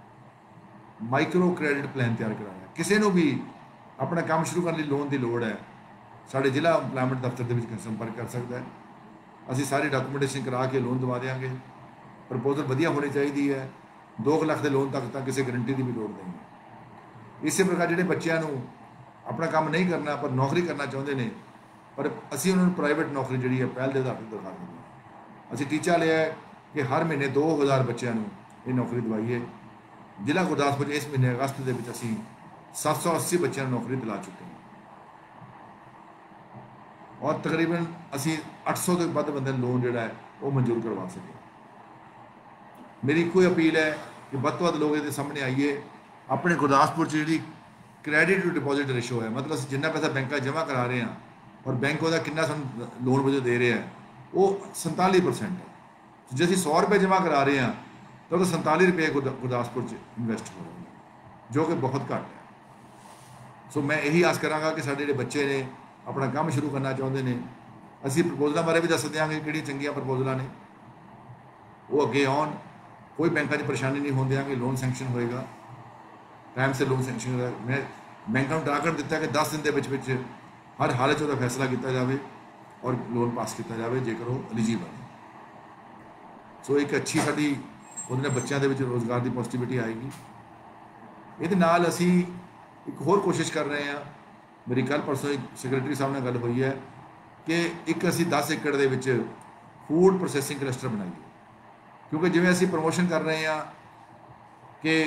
ਮਾਈਕਰੋ ਕ੍ਰੈਡਿਟ ਪਲਾਨ ਤਿਆਰ ਕਰਾਇਆ। ਕਿਸੇ ਨੂੰ ਵੀ ਆਪਣਾ ਕੰਮ ਸ਼ੁਰੂ ਕਰਨ ਲਈ ਲੋਨ ਦੀ ਲੋੜ ਹੈ, ਸਾਡੇ ਜ਼ਿਲ੍ਹਾ ਇੰਪਲਾਇਮੈਂਟ ਦਫ਼ਤਰ ਦੇ ਵਿੱਚ ਸੰਪਰਕ ਕਰ ਸਕਦਾ ਹੈ। ਅਸੀਂ ਸਾਰੀ ਡਾਕੂਮੈਂਟੇਸ਼ਨ ਕਰਾ ਕੇ ਲੋਨ ਦਵਾ ਦੇਵਾਂਗੇ। ਪ੍ਰਪੋਜ਼ਲ ਵਧੀਆ ਹੋਣੀ ਚਾਹੀਦੀ ਹੈ। 2 ਲੱਖ ਦੇ ਲੋਨ ਤੱਕ ਤਾਂ ਕਿਸੇ ਗਰੰਟੀ ਦੀ ਵੀ ਲੋੜ ਨਹੀਂ ਹੈ। ਇਸੇ ਪ੍ਰਕਾਰ ਜਿਹੜੇ ਬੱਚਿਆਂ ਨੂੰ ਆਪਣਾ ਕੰਮ ਨਹੀਂ ਕਰਨਾ ਪਰ ਨੌਕਰੀ ਕਰਨਾ ਚਾਹੁੰਦੇ ਨੇ, ਪਰ ਅਸੀਂ ਉਹਨਾਂ ਨੂੰ ਪ੍ਰਾਈਵੇਟ ਨੌਕਰੀ ਜਿਹੜੀ ਹੈ ਪਹਿਲ ਦੇ ਆਧਾਰ 'ਤੇ ਦਿਖਾ ਦਿੰਦੇ ਹਾਂ। ਅਸੀਂ ਟੀਚਾ ਲਿਆ ਹੈ ਕਿ ਹਰ ਮਹੀਨੇ 2000 ਬੱਚਿਆਂ ਨੂੰ ਇਹ ਨੌਕਰੀ ਦਿਵਾਈਏ। ਜ਼ਿਲ੍ਹਾ ਗੁਰਦਾਸਪੁਰ ਇਸ ਮਹੀਨੇ ਅਗਸਤ ਦੇ ਵਿੱਚ ਅਸੀਂ 780 ਬੱਚਿਆਂ ਨੂੰ ਨੌਕਰੀ ਦਿਲਾ ਚੁੱਕੇ ਹਾਂ ਔਰ ਤਕਰੀਬਨ ਅਸੀਂ 800 ਤੋਂ ਵੱਧ ਬੰਦੇ ਨੂੰ ਲੋਨ ਜਿਹੜਾ ਹੈ ਉਹ ਮਨਜ਼ੂਰ ਕਰਵਾ ਸਕੇ। ਮੇਰੀ ਇੱਕੋ ਅਪੀਲ ਹੈ ਕਿ ਵੱਧ ਤੋਂ ਵੱਧ ਲੋਕ ਇਹਦੇ ਸਾਹਮਣੇ ਆਈਏ। ਆਪਣੇ ਗੁਰਦਾਸਪੁਰ 'ਚ ਜਿਹੜੀ ਕ੍ਰੈਡਿਟ ਟੂ ਡਿਪੋਜ਼ਿਟ ਰੇਸ਼ੋ ਹੈ, ਮਤਲਬ ਅਸੀਂ ਜਿੰਨਾ ਪੈਸਾ ਬੈਂਕਾਂ 'ਚ ਜਮ੍ਹਾਂ ਕਰਾ ਰਹੇ ਹਾਂ ਔਰ ਬੈਂਕ ਉਹਦਾ ਕਿੰਨਾ ਸਾਨੂੰ ਲੋਨ ਵਜੋਂ ਦੇ ਰਿਹਾ ਹੈ, ਉਹ 47% ਹੈ। ਜੇ ਅਸੀਂ 100 ਰੁਪਏ ਜਮ੍ਹਾਂ ਕਰਾ ਰਹੇ ਹਾਂ ਤਾਂ ਉਹਦਾ 47 ਰੁਪਏ ਗੁਰਦਾਸਪੁਰ 'ਚ ਇਨਵੈਸਟ ਹੋ ਰਹੇ ਨੇ, ਜੋ ਕਿ ਬਹੁਤ ਘੱਟ ਹੈ। ਸੋ ਮੈਂ ਇਹੀ ਆਸ ਕਰਾਂਗਾ ਕਿ ਸਾਡੇ ਜਿਹੜੇ ਬੱਚੇ ਨੇ ਆਪਣਾ ਕੰਮ ਸ਼ੁਰੂ ਕਰਨਾ ਚਾਹੁੰਦੇ ਨੇ, ਅਸੀਂ ਪ੍ਰਪੋਜ਼ਲਾਂ ਬਾਰੇ ਵੀ ਦੱਸ ਦਿਆਂਗੇ ਕਿਹੜੀਆਂ ਚੰਗੀਆਂ ਪ੍ਰਪੋਜ਼ਲਾਂ ਨੇ, ਉਹ ਅੱਗੇ ਆਉਣ। ਕੋਈ ਬੈਂਕਾਂ 'ਚ ਪਰੇਸ਼ਾਨੀ ਨਹੀਂ ਹੋਣ ਦਿਆਂਗੇ। ਲੋਨ ਸੈਂਕਸ਼ਨ ਹੋਏਗਾ, ਟਾਈਮ ਸੇ ਲੋਨ ਸੈਂਕਸ਼ਨ ਹੋਏਗਾ। ਮੈਂ ਬੈਂਕਾਂ ਨੂੰ ਟਾਰਗੇਟ ਦਿੱਤਾ ਕਿ 10 ਦਿਨ ਦੇ ਵਿੱਚ ਹਰ ਹਾਲਤ 'ਚ ਉਹਦਾ ਫੈਸਲਾ ਕੀਤਾ ਜਾਵੇ ਔਰ ਲੋਨ ਪਾਸ ਕੀਤਾ ਜਾਵੇ ਜੇਕਰ ਉਹ ਐਲੀਜੀਬਲ ਹੈ। ਸੋ ਇੱਕ ਅੱਛੀ ਸਾਡੀ ਉਹਦੇ ਨਾਲ ਬੱਚਿਆਂ ਦੇ ਵਿੱਚ ਰੋਜ਼ਗਾਰ ਦੀ ਪੋਜ਼ਿਟਿਵਿਟੀ ਆਏਗੀ। ਇਹਦੇ ਨਾਲ ਅਸੀਂ ਇੱਕ ਹੋਰ ਕੋਸ਼ਿਸ਼ ਕਰ ਰਹੇ ਹਾਂ। ਮੇਰੀ ਕੱਲ੍ਹ ਪਰਸੋਂ ਸੈਕਟਰੀ ਸਾਹਿਬ ਨਾਲ ਗੱਲ ਹੋਈ ਹੈ ਕਿ ਇੱਕ ਅਸੀਂ 10 ਏਕੜ ਦੇ ਵਿੱਚ ਫੂਡ ਪ੍ਰੋਸੈਸਿੰਗ ਕਲਸਟਰ ਬਣਾਈਏ, ਕਿਉਂਕਿ ਜਿਵੇਂ ਅਸੀਂ ਪ੍ਰਮੋਸ਼ਨ ਕਰ ਰਹੇ ਹਾਂ ਕਿ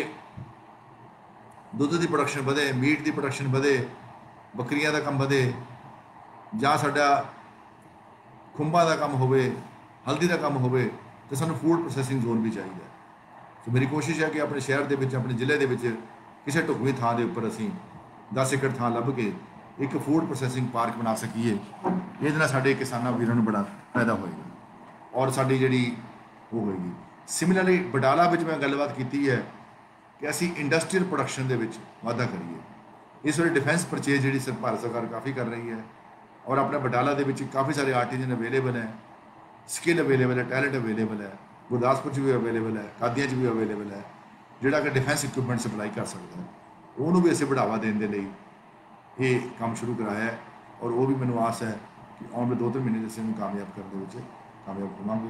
ਦੁੱਧ ਦੀ ਪ੍ਰੋਡਕਸ਼ਨ ਵਧੇ, ਮੀਟ ਦੀ ਪ੍ਰੋਡਕਸ਼ਨ ਵਧੇ, ਬੱਕਰੀਆਂ ਦਾ ਕੰਮ ਵਧੇ, ਜਾਂ ਸਾਡਾ ਖੁੰਬਾਂ ਦਾ ਕੰਮ ਹੋਵੇ, ਹਲਦੀ ਦਾ ਕੰਮ ਹੋਵੇ, ਤੇ ਸਾਨੂੰ ਫੂਡ ਪ੍ਰੋਸੈਸਿੰਗ ਜ਼ੋਨ ਵੀ ਚਾਹੀਦਾ। ਸੋ ਮੇਰੀ ਕੋਸ਼ਿਸ਼ ਹੈ ਕਿ ਆਪਣੇ ਸ਼ਹਿਰ ਦੇ ਵਿੱਚ, ਆਪਣੇ ਜ਼ਿਲ੍ਹੇ ਦੇ ਵਿੱਚ ਕਿਸੇ ਢੁਕਵੀਂ ਥਾਂ ਦੇ ਉੱਪਰ ਅਸੀਂ 10 ਏਕੜ ਥਾਂ ਲੱਭ ਕੇ ਇੱਕ ਫੂਡ ਪ੍ਰੋਸੈਸਿੰਗ ਪਾਰਕ ਬਣਾ ਸਕੀਏ। ਇਹਦੇ ਨਾਲ ਸਾਡੇ ਕਿਸਾਨਾਂ ਵੀਰਾਂ ਨੂੰ ਬੜਾ ਫਾਇਦਾ ਹੋਏਗਾ ਔਰ ਸਾਡੀ ਜਿਹੜੀ ਉਹ ਹੋਏਗੀ। ਸਿਮਿਲਰਲੀ ਬਟਾਲਾ ਵਿੱਚ ਮੈਂ ਗੱਲਬਾਤ ਕੀਤੀ ਹੈ ਕਿ ਅਸੀਂ ਇੰਡਸਟਰੀਅਲ ਪ੍ਰੋਡਕਸ਼ਨ ਦੇ ਵਿੱਚ ਵਾਧਾ ਕਰੀਏ। ਇਸ ਵੇਲੇ ਡਿਫੈਂਸ ਪਰਚੇਜ਼ ਜਿਹੜੀ ਭਾਰਤ ਸਰਕਾਰ ਕਾਫੀ ਕਰ ਰਹੀ ਹੈ ਔਰ ਆਪਣੇ ਬਟਾਲਾ ਦੇ ਵਿੱਚ ਕਾਫੀ ਸਾਰੇ ਆਰਟੀਜ਼ਨ ਅਵੇਲੇਬਲ ਹੈ, ਸਕਿੱਲ ਅਵੇਲੇਬਲ ਹੈ, ਟੈਲੈਂਟ ਅਵੇਲੇਬਲ ਹੈ। ਗੁਰਦਾਸਪੁਰ 'ਚ ਵੀ ਅਵੇਲੇਬਲ ਹੈ, ਕਾਦੀਆਂ 'ਚ ਵੀ ਅਵੇਲੇਬਲ ਹੈ, ਜਿਹੜਾ ਕਿ ਡਿਫੈਂਸ ਇਕਵਿਪਮੈਂਟ ਸਪਲਾਈ ਕਰ ਸਕਦਾ ਹੈ। ਉਹਨੂੰ ਵੀ ਅਸੀਂ ਬੜਾਵਾ ਦੇਣ ਦੇ ਲਈ ਇਹ ਕੰਮ ਸ਼ੁਰੂ ਕਰਾਇਆ ਹੈ ਔਰ ਉਹ ਵੀ ਮੈਨੂੰ ਆਸ ਹੈ ਕਿ ਆਉਣ ਵਾਲੇ 2-3 ਮਹੀਨੇ 'ਚ ਅਸੀਂ ਇਹਨੂੰ ਕਾਮਯਾਬ ਕਰਨ ਦੇ ਵਿੱਚ ਕਾਮਯਾਬ ਹੋਵਾਂਗੇ।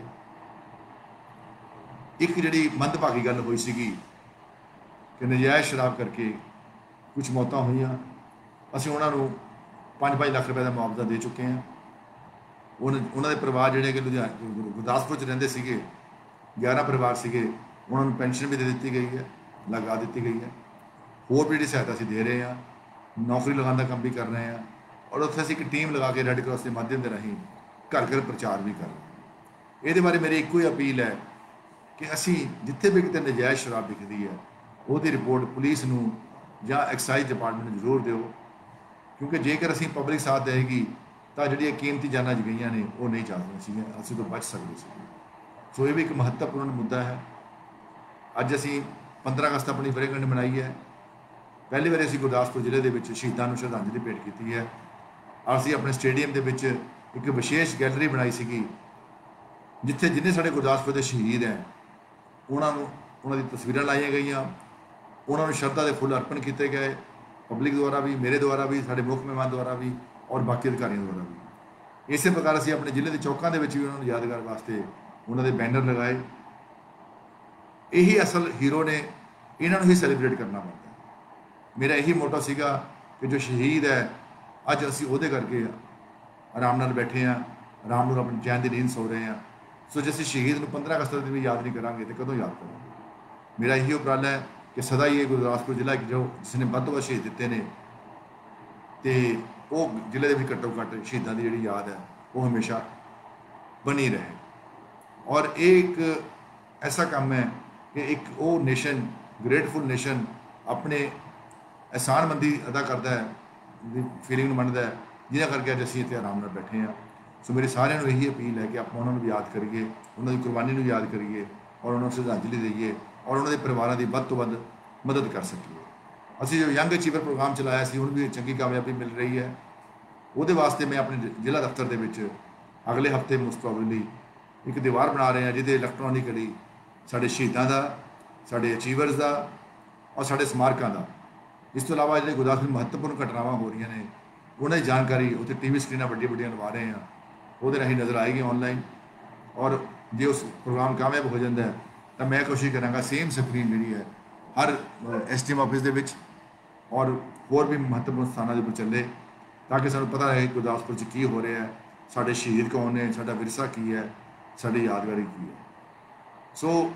ਇੱਕ ਜਿਹੜੀ ਮੰਦਭਾਗੀ ਗੱਲ ਹੋਈ ਸੀਗੀ ਕਿ ਨਜਾਇਜ਼ ਸ਼ਰਾਬ ਕਰਕੇ ਕੁਝ ਮੌਤਾਂ ਹੋਈਆਂ, ਅਸੀਂ ਉਹਨਾਂ ਨੂੰ 5-5 ਲੱਖ ਰੁਪਏ ਦਾ ਮੁਆਵਜ਼ਾ ਦੇ ਚੁੱਕੇ ਹਾਂ ਉਹਨਾਂ ਦੇ ਪਰਿਵਾਰ ਜਿਹੜੇ ਕਿ ਗੁਰਦਾਸਪੁਰ 'ਚ ਰਹਿੰਦੇ ਸੀਗੇ, 11 ਪਰਿਵਾਰ ਸੀਗੇ, ਉਹਨਾਂ ਨੂੰ ਪੈਨਸ਼ਨ ਵੀ ਦੇ ਦਿੱਤੀ ਗਈ ਹੈ, ਲਗਾ ਦਿੱਤੀ ਗਈ ਹੈ। ਹੋਰ ਵੀ ਜਿਹੜੀ ਸਹਾਇਤਾ ਅਸੀਂ ਦੇ ਰਹੇ ਹਾਂ, ਨੌਕਰੀ ਲਗਾਉਣ ਦਾ ਕੰਮ ਵੀ ਕਰ ਰਹੇ ਹਾਂ, ਔਰ ਉੱਥੇ ਅਸੀਂ ਇੱਕ ਟੀਮ ਲਗਾ ਕੇ ਰੈੱਡ ਕਰਾਸ ਦੇ ਮਾਧਿਅਮ ਦੇ ਰਾਹੀਂ ਘਰ ਘਰ ਪ੍ਰਚਾਰ ਵੀ ਕਰ ਰਹੇ ਹਾਂ। ਇਹਦੇ ਬਾਰੇ ਮੇਰੀ ਇੱਕੋ ਹੀ ਅਪੀਲ ਹੈ ਕਿ ਅਸੀਂ ਜਿੱਥੇ ਵੀ ਕਿਤੇ ਨਜਾਇਜ਼ ਸ਼ਰਾਬ ਵਿਕਦੀ ਹੈ ਉਹਦੀ ਰਿਪੋਰਟ ਪੁਲਿਸ ਨੂੰ ਜਾਂ ਐਕਸਾਈਜ਼ ਡਿਪਾਰਟਮੈਂਟ ਨੂੰ ਜ਼ਰੂਰ ਦਿਓ, ਕਿਉਂਕਿ ਜੇਕਰ ਅਸੀਂ ਪਬਲਿਕ ਸਾਥ ਦੇਗੀ ਤਾਂ ਜਿਹੜੀਆਂ ਕੀਮਤੀ ਜਾਨਾਂ ਗਈਆਂ ਨੇ ਉਹ ਨਹੀਂ ਜਾਂਦੀਆਂ ਸੀਗੀਆਂ, ਅਸੀਂ ਤੋਂ ਬਚ ਸਕਦੇ ਸੀ। ਸੋ ਇਹ ਵੀ ਇੱਕ ਮਹੱਤਵਪੂਰਨ ਮੁੱਦਾ ਹੈ। ਅੱਜ ਅਸੀਂ 15 ਅਗਸਤ ਆਪਣੀ ਵਰ੍ਹੇਗੰਢ ਮਨਾਈ ਹੈ। ਪਹਿਲੀ ਵਾਰੀ ਅਸੀਂ ਗੁਰਦਾਸਪੁਰ ਜ਼ਿਲ੍ਹੇ ਦੇ ਵਿੱਚ ਸ਼ਹੀਦਾਂ ਨੂੰ ਸ਼ਰਧਾਂਜਲੀ ਭੇਟ ਕੀਤੀ ਹੈ। ਅਸੀਂ ਆਪਣੇ ਸਟੇਡੀਅਮ ਦੇ ਵਿੱਚ ਇੱਕ ਵਿਸ਼ੇਸ਼ ਗੈਲਰੀ ਬਣਾਈ ਸੀਗੀ, ਜਿੱਥੇ ਜਿੰਨੇ ਸਾਡੇ ਗੁਰਦਾਸਪੁਰ ਦੇ ਸ਼ਹੀਦ ਹੈ ਉਹਨਾਂ ਦੀ ਤਸਵੀਰਾਂ ਲਾਈਆਂ ਗਈਆਂ, ਉਹਨਾਂ ਨੂੰ ਸ਼ਰਧਾ ਦੇ ਫੁੱਲ ਅਰਪਣ ਕੀਤੇ ਗਏ, ਪਬਲਿਕ ਦੁਆਰਾ ਵੀ, ਮੇਰੇ ਦੁਆਰਾ ਵੀ, ਸਾਡੇ ਮੁੱਖ ਮਹਿਮਾਨ ਦੁਆਰਾ ਵੀ, ਔਰ ਬਾਕੀ ਅਧਿਕਾਰੀਆਂ ਦੁਆਰਾ ਵੀ। ਇਸੇ ਪ੍ਰਕਾਰ ਅਸੀਂ ਆਪਣੇ ਜ਼ਿਲ੍ਹੇ ਦੇ ਚੌਕਾਂ ਦੇ ਵਿੱਚ ਵੀ ਉਹਨਾਂ ਨੂੰ ਯਾਦਗਾਰ ਵਾਸਤੇ ਉਹਨਾਂ ਦੇ ਬੈਨਰ ਲਗਾਏ। ਇਹੀ ਅਸਲ ਹੀਰੋ ਨੇ, ਇਹਨਾਂ ਨੂੰ ਹੀ ਸੈਲੀਬ੍ਰੇਟ ਕਰਨਾ ਪੈਂਦਾ। ਮੇਰਾ ਇਹੀ ਮੋਟੋ ਸੀਗਾ ਕਿ ਜੋ ਸ਼ਹੀਦ ਹੈ ਅੱਜ ਅਸੀਂ ਉਹਦੇ ਕਰਕੇ ਆਰਾਮ ਨਾਲ ਬੈਠੇ ਹਾਂ, ਆਰਾਮ ਨਾਲ ਆਪਣੀ ਚੈਨ ਦੀ ਨੀਂਦ ਸੌ ਰਹੇ ਹਾਂ। ਸੋ ਜੇ ਅਸੀਂ ਸ਼ਹੀਦ ਨੂੰ 15 ਅਗਸਤ ਦੇ ਵੀ ਯਾਦ ਨਹੀਂ ਕਰਾਂਗੇ ਤਾਂ ਕਦੋਂ ਯਾਦ ਕਰਾਂਗੇ। ਮੇਰਾ ਇਹੀ ਉਪਰਾਲਾ ਹੈ ਕਿ ਸਦਾ ਹੀ ਇਹ ਗੁਰਦਾਸਪੁਰ ਜ਼ਿਲ੍ਹਾ ਜੋ ਜਿਸ ਨੇ ਵੱਧ ਤੋਂ ਵੱਧ ਸ਼ਹੀਦ ਦਿੱਤੇ ਨੇ, ਅਤੇ ਉਹ ਜ਼ਿਲ੍ਹੇ ਦੇ ਵਿੱਚ ਘੱਟੋ ਘੱਟ ਸ਼ਹੀਦਾਂ ਦੀ ਜਿਹੜੀ ਯਾਦ ਹੈ ਉਹ ਹਮੇਸ਼ਾ ਬਣੀ ਰਹੇ। ਔਰ ਇਹ ਇੱਕ ਐਸਾ ਕੰਮ ਹੈ ਕਿ ਇੱਕ ਉਹ ਨੇਸ਼ਨ, ਗ੍ਰੇਟਫੁਲ ਨੇਸ਼ਨ, ਆਪਣੇ ਅਹਿਸਾਨਮੰਦੀ ਅਦਾ ਕਰਦਾ ਹੈ, ਦੀ ਫੀਲਿੰਗ ਨੂੰ ਮੰਨਦਾ ਹੈ, ਜਿਹਨਾਂ ਕਰਕੇ ਅੱਜ ਅਸੀਂ ਇੱਥੇ ਆਰਾਮ ਨਾਲ ਬੈਠੇ ਹਾਂ। ਸੋ ਮੇਰੇ ਸਾਰਿਆਂ ਨੂੰ ਇਹੀ ਅਪੀਲ ਹੈ ਕਿ ਆਪਾਂ ਉਹਨਾਂ ਨੂੰ ਯਾਦ ਕਰੀਏ, ਉਹਨਾਂ ਦੀ ਕੁਰਬਾਨੀ ਨੂੰ ਯਾਦ ਕਰੀਏ, ਔਰ ਉਹਨਾਂ ਨੂੰ ਸ਼ਰਧਾਂਜਲੀ ਦੇਈਏ, ਔਰ ਉਹਨਾਂ ਦੇ ਪਰਿਵਾਰਾਂ ਦੀ ਵੱਧ ਤੋਂ ਵੱਧ ਮਦਦ ਕਰ ਸਕੀਏ। ਅਸੀਂ ਜੋ ਯੰਗ ਅਚੀਵਰ ਪ੍ਰੋਗਰਾਮ ਚਲਾਇਆ ਸੀ, ਉਹਨੂੰ ਵੀ ਚੰਗੀ ਕਾਮਯਾਬੀ ਮਿਲ ਰਹੀ ਹੈ। ਉਹਦੇ ਵਾਸਤੇ ਮੈਂ ਆਪਣੇ ਜ਼ਿਲ੍ਹਾ ਦਫ਼ਤਰ ਦੇ ਵਿੱਚ ਅਗਲੇ ਹਫ਼ਤੇ ਮੋਸਟ ਪ੍ਰੋਬੇਬਲੀ ਇੱਕ ਦੀਵਾਰ ਬਣਾ ਰਹੇ ਹਾਂ, ਜਿਹਦੇ ਇਲੈਕਟ੍ਰੋਨਿਕਲੀ ਸਾਡੇ ਸ਼ਹੀਦਾਂ ਦਾ, ਸਾਡੇ ਅਚੀਵਰਸ ਦਾ, ਔਰ ਸਾਡੇ ਸਮਾਰਕਾਂ ਦਾ, ਇਸ ਤੋਂ ਇਲਾਵਾ ਜਿਹੜੇ ਗੁਰਦਾਸਪੁਰ ਮਹੱਤਵਪੂਰਨ ਘਟਨਾਵਾਂ ਹੋ ਰਹੀਆਂ ਨੇ ਉਹਨਾਂ ਦੀ ਜਾਣਕਾਰੀ ਉੱਥੇ TV ਸਕਰੀਨਾਂ ਵੱਡੀਆਂ ਵੱਡੀਆਂ ਲਵਾ ਰਹੇ ਹਾਂ, ਉਹਦੇ ਰਾਹੀਂ ਨਜ਼ਰ ਆਏਗੀ ਆਨਲਾਈਨ। ਔਰ ਜੇ ਉਸ ਪ੍ਰੋਗਰਾਮ ਕਾਮਯਾਬ ਹੋ ਜਾਂਦਾ ਹੈ ਤਾਂ ਮੈਂ ਕੋਸ਼ਿਸ਼ ਕਰਾਂਗਾ ਸੇਮ ਸਕਰੀਨ ਜਿਹੜੀ ਹੈ ਹਰ SDM ਆਫਿਸ ਦੇ ਵਿੱਚ ਔਰ ਹੋਰ ਵੀ ਮਹੱਤਵਪੂਰਨ ਸਥਾਨਾਂ ਦੇ ਉੱਪਰ ਚੱਲੇ, ਤਾਂ ਕਿ ਸਾਨੂੰ ਪਤਾ ਰਹੇ ਗੁਰਦਾਸਪੁਰ 'ਚ ਕੀ ਹੋ ਰਿਹਾ ਹੈ, ਸਾਡੇ ਸ਼ਹੀਦ ਕੌਣ ਨੇ, ਸਾਡਾ ਵਿਰਸਾ ਕੀ ਹੈ, ਸਾਡੀ ਯਾਦਗਾਰੀ ਕੀ ਹੈ। ਸੋ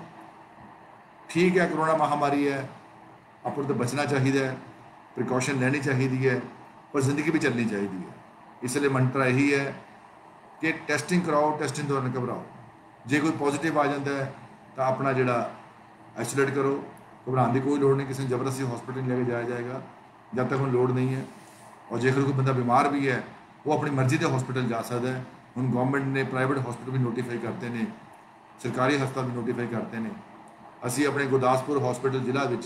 ਠੀਕ ਹੈ, ਕਰੋਨਾ ਮਹਾਮਾਰੀ ਹੈ, ਆਪਾਂ ਨੂੰ ਤਾਂ ਬਚਣਾ ਚਾਹੀਦਾ ਹੈ, ਪ੍ਰੀਕਾਸ਼ਨ ਲੈਣੀ ਚਾਹੀਦੀ ਹੈ, ਪਰ ਜ਼ਿੰਦਗੀ ਵੀ ਚੱਲਣੀ ਚਾਹੀਦੀ ਹੈ। ਇਸ ਲਈ ਮੰਤਰਾ ਇਹੀ ਹੈ ਕਿ ਟੈਸਟਿੰਗ ਕਰਾਓ, ਟੈਸਟਿੰਗ ਦੌਰਾਨ ਘਬਰਾਓ। ਜੇ ਕੋਈ ਪੋਜ਼ੀਟਿਵ ਆ ਜਾਂਦਾ ਹੈ ਤਾਂ ਆਪਣਾ ਜਿਹੜਾ ਆਈਸੋਲੇਟ ਕਰੋ, ਘਬਰਾਉਣ ਦੀ ਕੋਈ ਲੋੜ ਨਹੀਂ, ਕਿਸੇ ਨੂੰ ਜ਼ਬਰਦਸਤੀ ਹਸਪੀਟਲ ਨਹੀਂ ਲੈ ਕੇ ਜਾਇਆ ਜਾਏਗਾ ਜਦ ਤੱਕ ਹੁਣ ਲੋੜ ਨਹੀਂ ਹੈ। ਔਰ ਜੇਕਰ ਕੋਈ ਬੰਦਾ ਬਿਮਾਰ ਵੀ ਹੈ ਉਹ ਆਪਣੀ ਮਰਜ਼ੀ ਦੇ ਹਸਪੀਟਲ ਜਾ ਸਕਦਾ ਹੈ। ਹੁਣ ਗਵਰਨਮੈਂਟ ਨੇ ਪ੍ਰਾਈਵੇਟ ਹਸਪੀਟਲ ਵੀ ਨੋਟੀਫਾਈ ਕਰਤੇ ਨੇ, ਸਰਕਾਰੀ ਹਸਪਤਾਲ ਵੀ ਨੋਟੀਫਾਈ ਕਰਤੇ ਨੇ। ਅਸੀਂ ਆਪਣੇ ਗੁਰਦਾਸਪੁਰ ਹਸਪੀਟਲ ਜ਼ਿਲ੍ਹਾ ਵਿੱਚ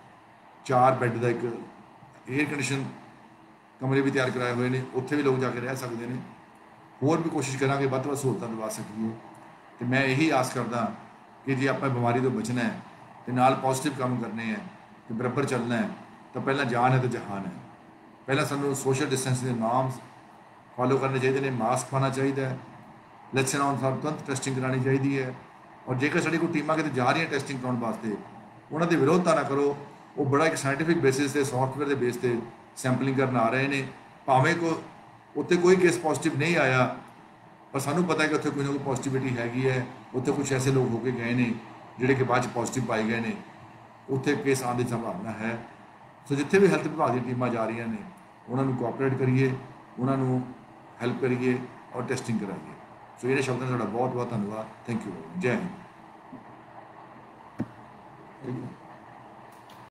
4 ਬੈੱਡ ਦਾ ਇੱਕ ਏਅਰ ਕੰਡੀਸ਼ਨ ਕਮਰੇ ਵੀ ਤਿਆਰ ਕਰਾਏ ਹੋਏ ਨੇ, ਉੱਥੇ ਵੀ ਲੋਕ ਜਾ ਕੇ ਰਹਿ ਸਕਦੇ ਨੇ। ਹੋਰ ਵੀ ਕੋਸ਼ਿਸ਼ ਕਰਾਂਗੇ ਵੱਧ ਤੋਂ ਵੱਧ ਸਹੂਲਤਾਂ ਦਿਵਾ ਸਕੀਏ। ਅਤੇ ਮੈਂ ਇਹੀ ਆਸ ਕਰਦਾ ਕਿ ਜੇ ਆਪਾਂ ਬਿਮਾਰੀ ਤੋਂ ਬਚਣਾ ਹੈ ਅਤੇ ਨਾਲ ਪੋਜ਼ੀਟਿਵ ਕੰਮ ਕਰਨੇ ਹੈ ਅਤੇ ਬਰਾਬਰ ਚੱਲਣਾ ਹੈ ਤਾਂ ਪਹਿਲਾਂ ਜਾਨ ਹੈ ਤਾਂ ਜਹਾਨ ਹੈ। ਪਹਿਲਾਂ ਸਾਨੂੰ ਸੋਸ਼ਲ ਡਿਸਟੈਂਸਿੰਗ ਦੇ ਨਾਰਮਸ ਫੋਲੋ ਕਰਨੇ ਚਾਹੀਦੇ ਨੇ, ਮਾਸਕ ਪਾਉਣਾ ਚਾਹੀਦਾ ਹੈ, ਇਲੈਕਸ਼ਨ ਆਉਣ ਸਾਰ ਤੁਰੰਤ ਟੈਸਟਿੰਗ ਕਰਾਉਣੀ ਚਾਹੀਦੀ ਹੈ। ਔਰ ਜੇਕਰ ਸਾਡੀ ਕੋਈ ਟੀਮਾਂ ਕਿਤੇ ਜਾ ਰਹੀਆਂ ਟੈਸਟਿੰਗ ਕਰਾਉਣ ਵਾਸਤੇ, ਉਹਨਾਂ ਦੀ ਵਿਰੋਧਤਾ ਨਾ ਕਰੋ। ਉਹ ਬੜਾ ਇੱਕ ਸਾਇੰਟੀਫਿਕ ਬੇਸਿਸ 'ਤੇ, ਸੌਫਟਵੇਅਰ ਦੇ ਬੇਸ 'ਤੇ ਸੈਂਪਲਿੰਗ ਕਰਨ ਆ ਰਹੇ ਨੇ। ਭਾਵੇਂ ਉੱਥੇ ਕੋਈ ਕੇਸ ਪੋਜ਼ੀਟਿਵ ਨਹੀਂ ਆਇਆ, ਪਰ ਸਾਨੂੰ ਪਤਾ ਹੈ ਕਿ ਉੱਥੇ ਕੋਈ ਨਾ ਕੋਈ ਪੋਜ਼ੀਟਿਵਿਟੀ ਹੈਗੀ ਹੈ। ਉੱਥੇ ਕੁਛ ਐਸੇ ਲੋਕ ਹੋ ਕੇ ਗਏ ਨੇ ਜਿਹੜੇ ਕਿ ਬਾਅਦ 'ਚ ਪੋਜ਼ੀਟਿਵ ਪਾਏ ਗਏ ਨੇ, ਉੱਥੇ ਕੇਸ ਆਉਣ ਦੀ ਸੰਭਾਵਨਾ ਹੈ। ਸੋ ਜਿੱਥੇ ਵੀ ਹੈਲਥ ਵਿਭਾਗ ਦੀਆਂ ਟੀਮਾਂ ਜਾ ਰਹੀਆਂ ਨੇ ਉਹਨਾਂ ਨੂੰ ਕੋਆਪਰੇਟ ਕਰੀਏ, ਉਹਨਾਂ ਨੂੰ ਹੈਲਪ ਕਰੀਏ ਔਰ ਟੈਸਟਿੰਗ ਕਰਾਈਏ। ਸੋ ਜਿਹੜੇ ਸ਼ਬਦਾਂ ਦਾ ਤੁਹਾਡਾ ਬਹੁਤ ਬਹੁਤ ਧੰਨਵਾਦ। Thank you. ਜੈ ਹਿੰਦ।